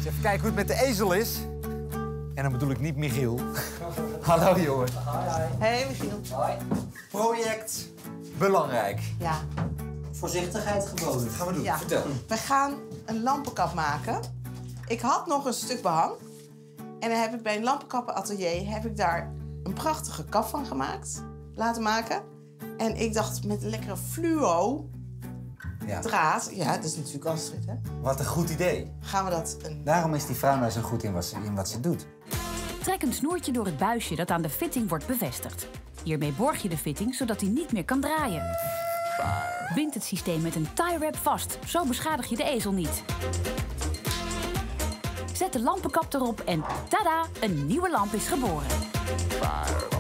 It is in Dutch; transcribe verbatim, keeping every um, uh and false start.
Eens even kijken hoe het met de ezel is. En dan bedoel ik niet Michiel. Hallo jongen. Hey Michiel. Hoi. Project belangrijk. Ja. Voorzichtigheid geboden. Wat gaan we doen? Ja. Vertel. We gaan een lampenkap maken. Ik had nog een stuk behang. En dan heb ik bij een lampenkappenatelier heb ik daar een prachtige kap van gemaakt. Laten maken. En ik dacht met een lekkere fluo Ja. draad. Ja, dat is natuurlijk Astrid, hè. Wat een goed idee. Gaan we dat een... Daarom is die vrouw nou zo goed in wat ze, in wat ze doet. Trek een snoertje door het buisje dat aan de fitting wordt bevestigd. Hiermee borg je de fitting zodat hij niet meer kan draaien. Bind het systeem met een tie-wrap vast, zo beschadig je de ezel niet. Zet de lampenkap erop en tada, een nieuwe lamp is geboren.